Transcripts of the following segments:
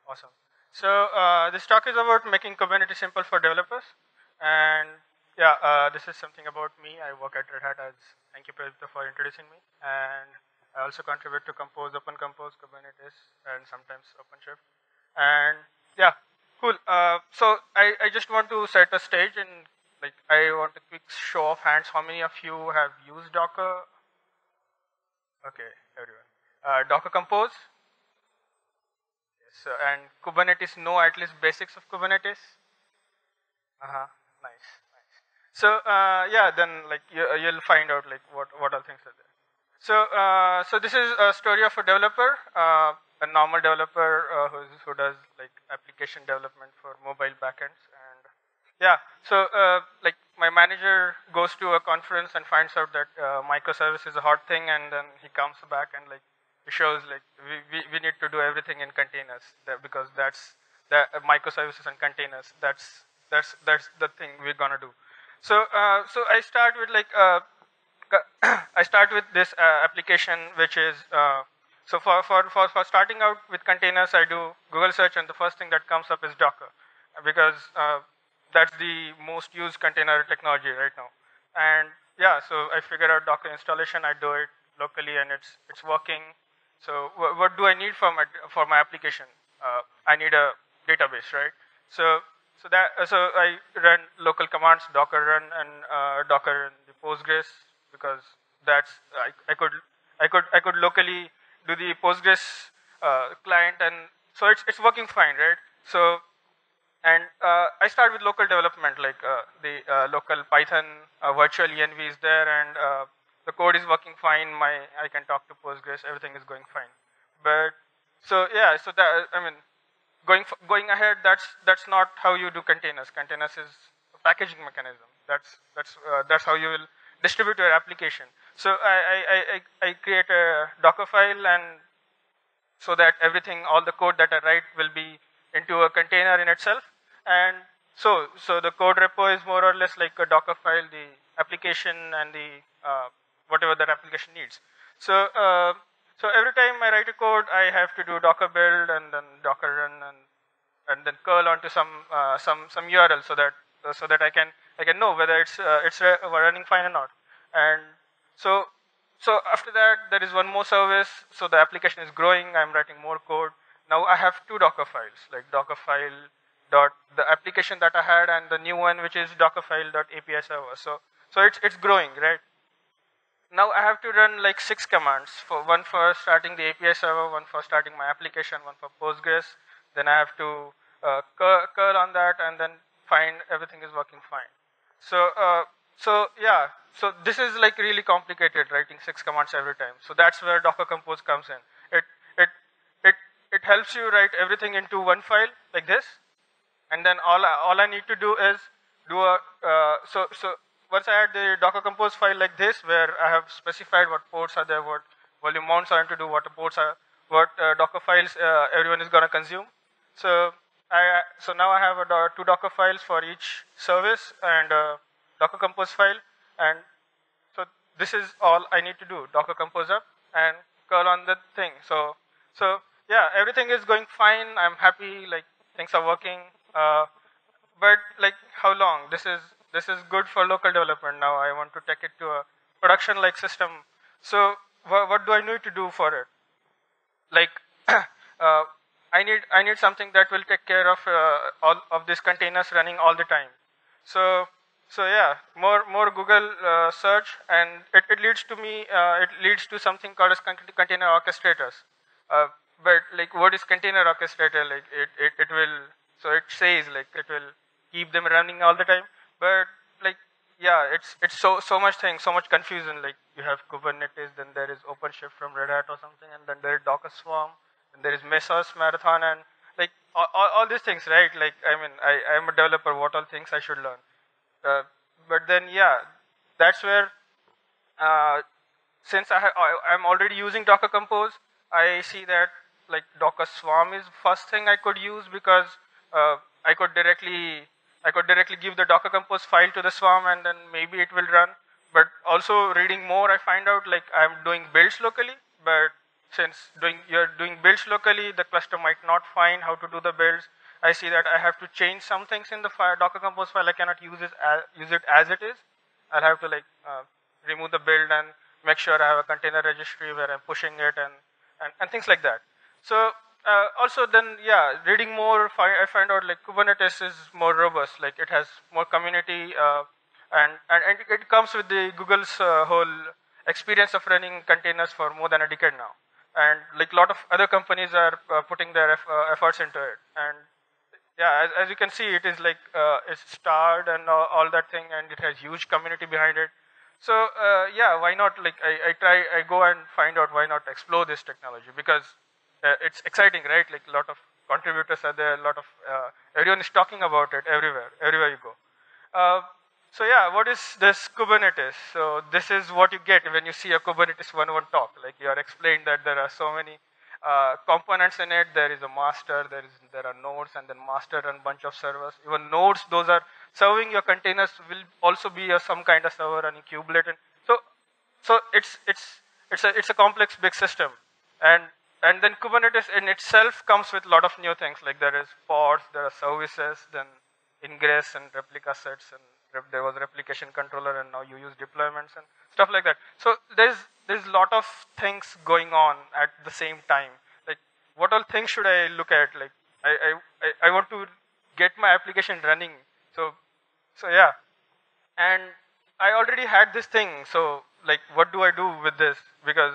Awesome. So this talk is about making Kubernetes simple for developers, and yeah, this is something about me. I work at Red Hat. As thank you, Pradipta, for introducing me, and I also contribute to Compose, OpenCompose, Kubernetes, and sometimes OpenShift. And yeah, cool. So I just want to set a stage, and like I want a quick show of hands. How many of you have used Docker? Okay, everyone. Docker Compose. So, and Kubernetes know at least basics of Kubernetes. Nice, nice. So yeah, then like you'll find out like what all things are there. So this is a story of a developer, a normal developer who does like application development for mobile backends, and yeah. So like my manager goes to a conference and finds out that microservice is a hot thing, and then he comes back and like he shows like we need to do everything in containers because that's the microservices and containers. That's the thing we're gonna do. So I start with like I start with this application, which is for starting out with containers, I do Google search, and the first thing that comes up is Docker, because that's the most used container technology right now. And yeah, so I figured out Docker installation. I do it locally, and it's working. So what do I need for my application? I need a database, right? So I run local commands, Docker run, and Docker in the Postgres, because that's I could locally do the Postgres client, and so it's working fine, right? So and I start with local development, like the local Python virtual env is there, and the code is working fine. I can talk to Postgres, everything is going fine. But so yeah, so that I mean, going ahead, that's not how you do containers. Containers is a packaging mechanism. That's how you will distribute your application. So I create a Docker file, and so that everything, all the code that I write will be into a container in itself. And so the code repo is more or less like a Docker file, the application and the whatever that application needs. So every time I write a code, I have to do Docker build and then Docker run and then curl onto some URL, so that I can know whether it's running fine or not. And so so after that, there is one more service. So the application is growing. I'm writing more code. Now I have two Docker files, like Docker file dot the application that I had, and the new one, which is Docker file dot API server. So it's growing, right? Now I have to run like 6 commands, for one for starting the API server, one for starting my application, one for Postgres. Then I have to curl on that, and then find everything is working fine. So yeah, so this is like really complicated, writing 6 commands every time. So that's where Docker Compose comes in. It it it it helps you write everything into one file like this, and then all I need to do is do a so once I add the Docker Compose file like this, where I have specified what ports are there, what volume mounts are to do, what the ports are, what Docker files everyone is gonna consume. So now I have two Docker files for each service, and Docker Compose file, and so this is all I need to do: Docker Compose up and curl on the thing. So yeah, everything is going fine. I'm happy. Like things are working. But like how long? This is good for local development. Now I want to take it to a production-like system. So what do I need to do for it? Like I need something that will take care of all of these containers running all the time. So yeah, more Google search, and it leads to me. It leads to something called as container orchestrators. But like, what is container orchestrator? Like it will. So it says like it will keep them running all the time. But like yeah, it's so much thing, so much confusion. Like you have Kubernetes, then there is OpenShift from Red Hat or something, and then there is Docker Swarm, and there is Mesos Marathon, and like all these things, right? Like I mean, I'm a developer. What all things I should learn? But then yeah, that's where since I'm already using Docker Compose, I see that like Docker Swarm is first thing I could use, because I could directly give the Docker Compose file to the Swarm, and then maybe it will run. But also reading more, I find out like I'm doing builds locally, but since you're doing builds locally, the cluster might not find how to do the builds. I see that I have to change some things in the Docker Compose file. I cannot use it as it is. I'll have to remove the build and make sure I have a container registry where I'm pushing it and things like that. So also then, yeah, reading more, I find out like Kubernetes is more robust. Like it has more community, and it comes with the Google's whole experience of running containers for more than a decade now. And like a lot of other companies are putting their efforts into it. And yeah, as you can see, it is like it's starred and all that thing, and it has huge community behind it. So yeah, why not? Like I go and find out why not explore this technology, because it's exciting, right? Like a lot of contributors are there, a lot of everyone is talking about it everywhere you go. So yeah, what is this Kubernetes? So this is what you get when you see a Kubernetes 101 talk. Like you are explained that there are so many components in it. There is a master, there are nodes, and then master and bunch of servers. Even nodes, those are serving your containers, will also be some kind of server running kubelet. So it's a complex big system, and then Kubernetes in itself comes with a lot of new things. Like there is pods, there are services, then ingress and replica sets, and there was replication controller, and now you use deployments and stuff like that. So there's a lot of things going on at the same time. Like what all things should I look at? Like I want to get my application running. So yeah, and I already had this thing. So like what do I do with this? Because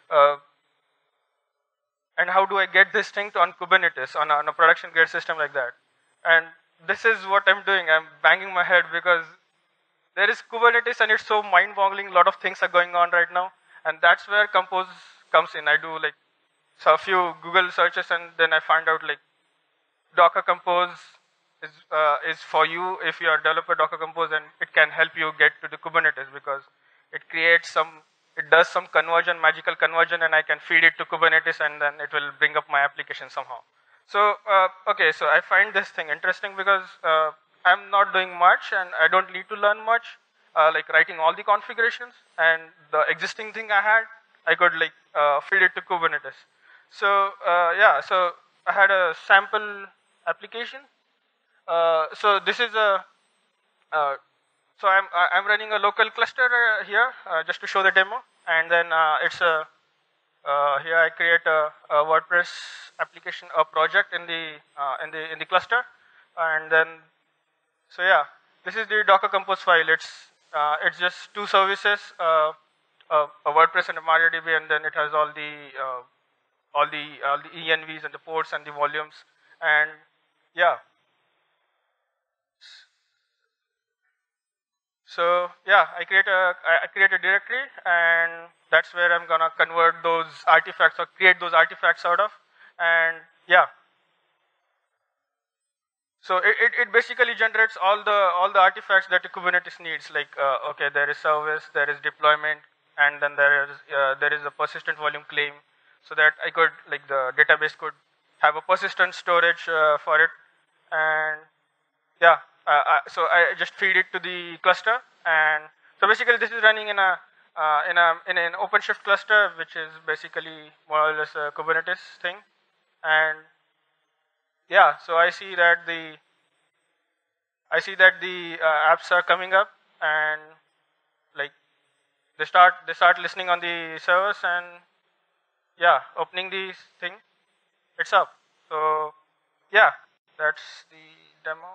and how do I get this thing on Kubernetes on a production grade system like that? And this is what I'm doing. I'm banging my head because there is Kubernetes and it's so mind-boggling. A lot of things are going on right now, and that's where Compose comes in. I do like a few Google searches, and then I find out like Docker Compose is for you if you are a developer. Docker Compose, and it can help you get to the Kubernetes because it does some conversion, magical conversion, and I can feed it to Kubernetes, and then it will bring up my application somehow. So okay, so I find this thing interesting because I'm not doing much, and I don't need to learn much. Like writing all the configurations, and the existing thing I had, I could like feed it to Kubernetes. So yeah, so I had a sample application. So this is so I'm running a local cluster here just to show the demo, and then it's a here I create a WordPress application, a project in the cluster, and then so yeah, this is the Docker Compose file. It's just two services, a WordPress and a MariaDB, and then it has all the envs and the ports and the volumes, and yeah. So yeah, I create a directory, and that's where I'm gonna convert those artifacts or create those artifacts out of, and yeah. So it basically generates all the artifacts that the Kubernetes needs. Like okay, there is service, there is deployment, and then there is a persistent volume claim, so that I could like the database could have a persistent storage for it, and yeah. So I just feed it to the cluster, and so basically this is running in an OpenShift cluster, which is basically more or less a Kubernetes thing, and yeah. So I see that the apps are coming up, and like they start listening on the servers, and yeah, opening the thing, it's up. So yeah, that's the demo.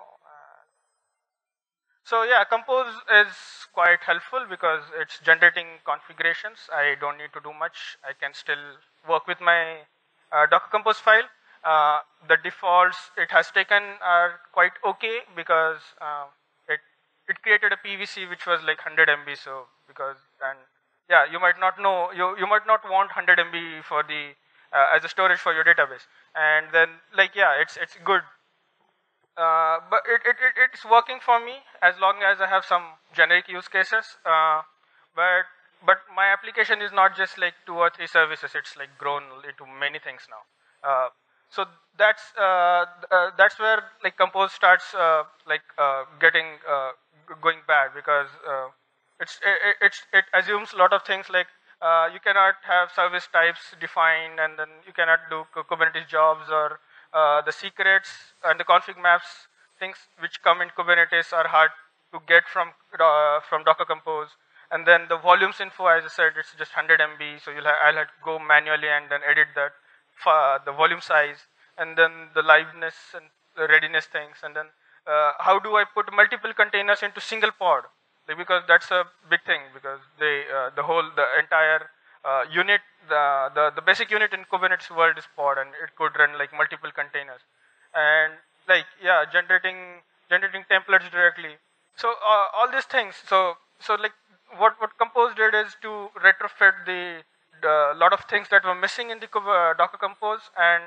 So yeah, Compose is quite helpful because it's generating configurations. I don't need to do much. I can still work with my Docker Compose file. The defaults it has taken are quite okay because it created a PVC which was like 100 MB. So because and yeah, you might not know you might not want 100 MB for the as a storage for your database, and then like yeah, it's good. But it's working for me as long as I have some generic use cases. But my application is not just like 2 or 3 services. It's like grown into many things now. So that's where like Compose starts getting going bad because it assumes a lot of things like you cannot have service types defined, and then you cannot do Kubernetes jobs, or the secrets and the config maps, things which come in Kubernetes are hard to get from Docker Compose. And then the volumes info, as I said, it's just 100 MB, so I'll have to go manually and then edit that the volume size, and then the liveness and the readiness things, and then how do I put multiple containers into single pod? Because that's a big thing, because the entire unit, the basic unit in Kubernetes world is pod, and it could run like multiple containers, and like generating templates directly. So all these things. So like what Compose did is to retrofit the lot of things that were missing in the Docker Compose, and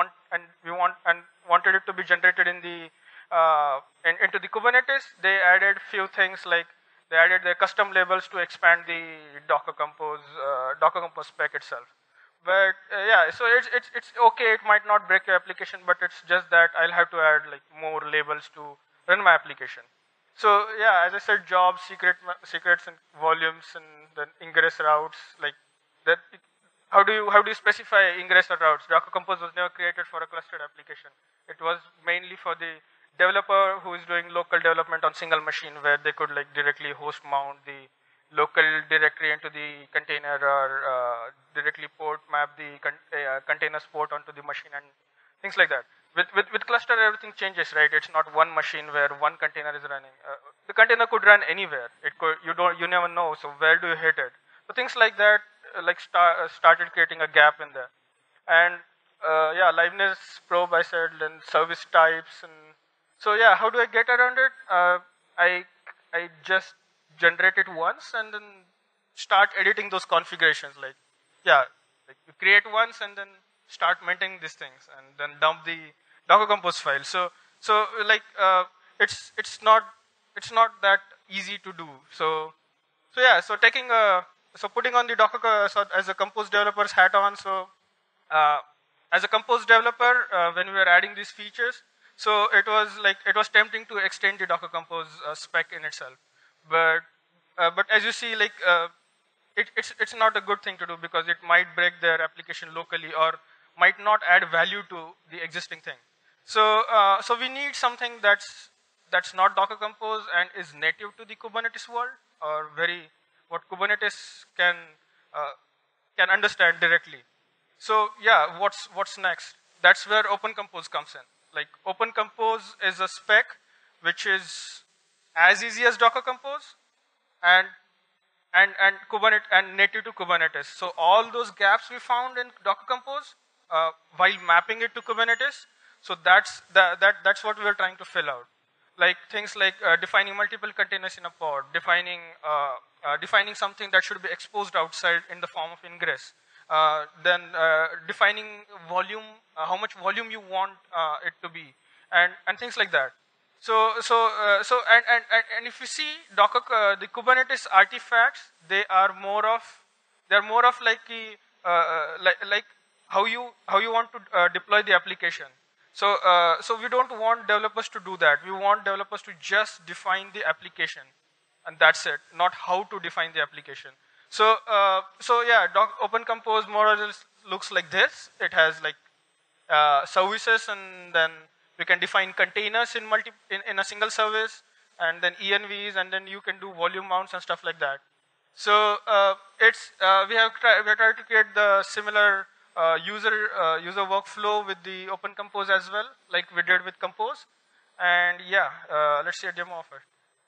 wanted it to be generated in the into the Kubernetes. They added few things, like they added their custom labels to expand the Docker Compose spec itself. But so it's okay. It might not break your application, but it's just that I'll have to add like more labels to run my application. So as I said, jobs, secrets, and volumes, and then ingress routes, like that. How do you specify ingress or routes? Docker Compose was never created for a clustered application. It was mainly for the developer who is doing local development on single machine, where they could like directly host mount the local directory into the container, or directly port map the containers port onto the machine, and things like that. With cluster, everything changes, right? It's not one machine where one container is running. The container could run anywhere. You never know. So where do you hit it? So things like that, started creating a gap in there. And liveness probe, I said, then service types, and so how do I get around it? I just generate it once and then start editing those configurations. Like you create once and then start maintaining these things, and then dump the Docker Compose file. So like it's not that easy to do. So putting on the Docker as a Compose developer's hat on. So as a Compose developer, when we were adding these features, so it was tempting to extend the Docker Compose spec in itself, but as you see, like it's not a good thing to do, because it might break their application locally, or might not add value to the existing thing. So we need something that's not Docker Compose and is native to the Kubernetes world, or what Kubernetes can understand directly. So what's next? That's where OpenCompose comes in. Like OpenCompose is a spec which is as easy as Docker Compose, and Kubernetes, and native to Kubernetes. So all those gaps we found in Docker Compose, while mapping it to Kubernetes, so that's what we are trying to fill out. Like things like defining multiple containers in a pod, defining something that should be exposed outside in the form of ingress. Then defining volume, how much volume you want it to be, and things like that. So if you see Docker, the Kubernetes artifacts, they are more of like how you want to deploy the application. So we don't want developers to do that. We want developers to just define the application, and that's it. Not how to define the application. So OpenCompose more or less looks like this. It has like services, and then we can define containers in a single service, and then envs, and then you can do volume mounts and stuff like that. So we have tried to create the similar user workflow with the OpenCompose as well, like we did with Compose. And let's see a demo of it.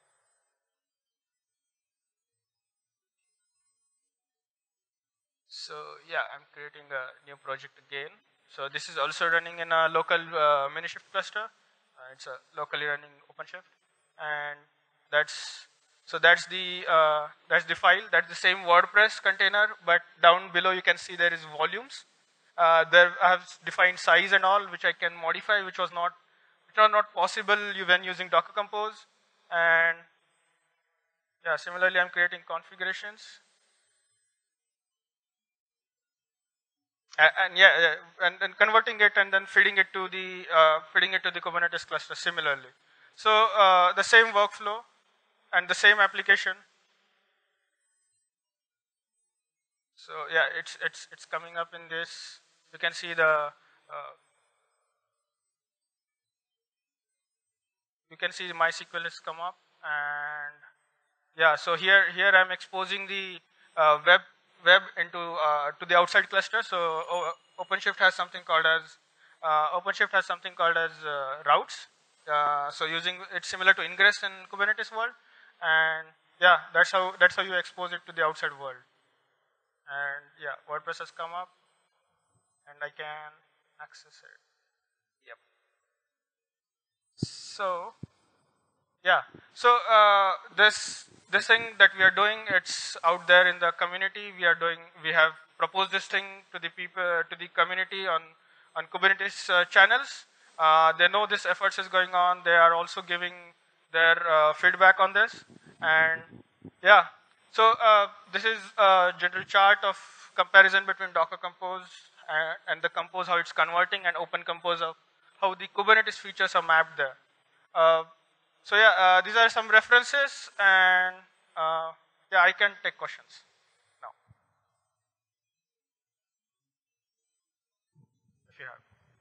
So I'm creating a new project again. So this is also running in a local Minishift cluster. It's a locally running OpenShift, and that's the file. That's the same WordPress container, but down below you can see there is volumes. There I have defined size and all, which I can modify, which was not possible when using Docker Compose. And similarly, I'm creating configurations. And converting it, and then feeding it to the Kubernetes cluster similarly. So the same workflow and the same application. So yeah, it's coming up in this. You can see the you can see MySQL has come up, and yeah. So here I'm exposing the web into to the outside cluster. So OpenShift has something called as routes. So using it's similar to ingress in Kubernetes world, and yeah, that's how you expose it to the outside world. And yeah, WordPress has come up, and I can access it. Yep. So yeah, so this thing that we are doing, it's out there in the community. We have proposed this thing to the people, to the community on Kubernetes channels. They know this efforts is going on. They are also giving their feedback on this, and yeah. So this is a general chart of comparison between Docker Compose and the Compose, how it's converting, and OpenCompose of how the Kubernetes features are mapped there. So yeah, these are some references, and yeah, I can take questions now if you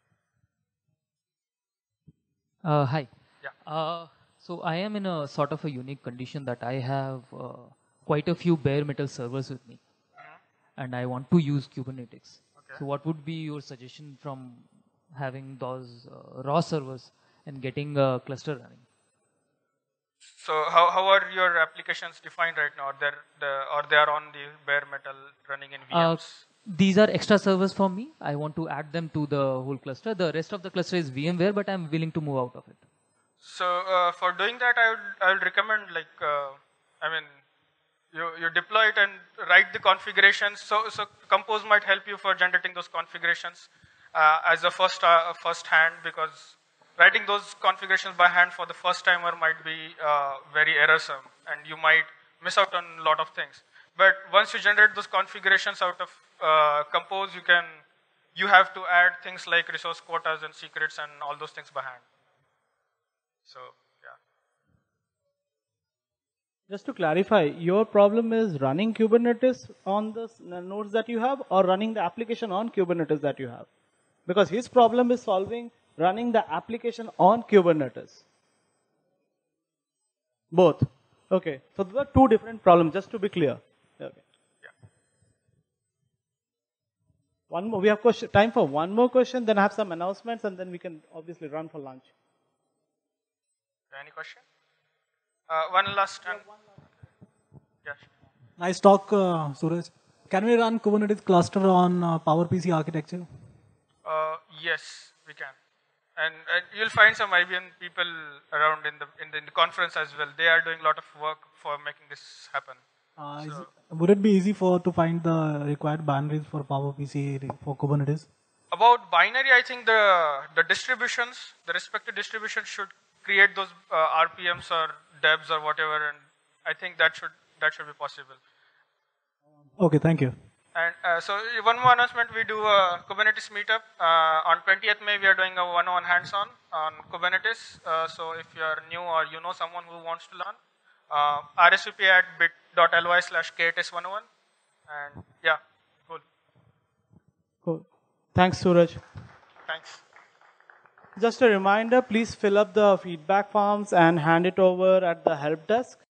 have. Hi. Yeah. So I am in a sort of a unique condition that I have quite a few bare metal servers with me, and I want to use Kubernetes. Okay. So what would be your suggestion from having those raw servers and getting a cluster running? So how are your applications defined right now? Or they are on the bare metal running in VMs? These are extra servers for me. I want to add them to the whole cluster. The rest of the cluster is VMware, but I'm willing to move out of it. So for doing that, I would recommend I mean, you deploy it and write the configurations. So Compose might help you for generating those configurations as a first hand, because writing those configurations by hand for the first timer might be very errorsome, and you might miss out on a lot of things. But once you generate those configurations out of Compose, you have to add things like resource quotas and secrets and all those things by hand. So yeah. Just to clarify, your problem is running Kubernetes on the nodes that you have, or running the application on Kubernetes that you have? Because his problem is solving running the application on Kubernetes. Both. Okay. So those are two different problems, just to be clear. Okay. Yeah. One more. We have time for one more question, then I have some announcements, and then we can obviously run for lunch. Any question? One last time. Yes. Nice talk, Suraj. Can we run Kubernetes cluster on PowerPC architecture? Yes, we can. And you'll find some IBM people around in the conference as well. They are doing a lot of work for making this happen. Would it be easy to find the required binaries for PowerPC for Kubernetes? About binary, I think the distributions, the respective distributions should create those RPMs or debs or whatever, and I think that should be possible. Okay, thank you. And so one more announcement: we do a Kubernetes meetup on 20th May. We are doing a 101 hands-on on Kubernetes. So if you are new or you know someone who wants to learn, RSVP at bit.ly/KTS101, and yeah, cool. Cool. Thanks, Suraj. Thanks. Just a reminder, please fill up the feedback forms and hand it over at the help desk.